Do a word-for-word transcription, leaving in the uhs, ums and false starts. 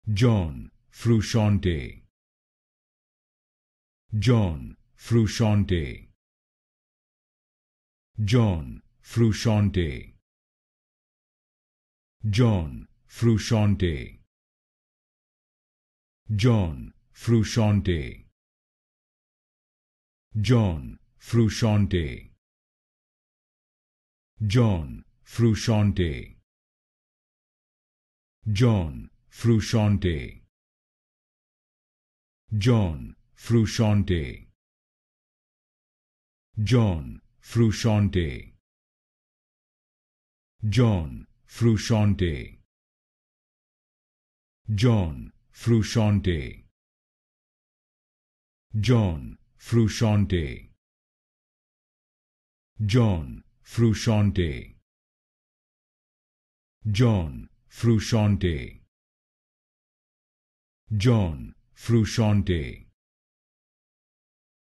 John Frusciante, John Frusciante, John Frusciante, John Frusciante, John Frusciante, John Frusciante, John Frusciante, John Frusciante, John Frusciante, John Frusciante, John Frusciante, John Frusciante, John Frusciante, John Frusciante, John Frusciante, John Frusciante,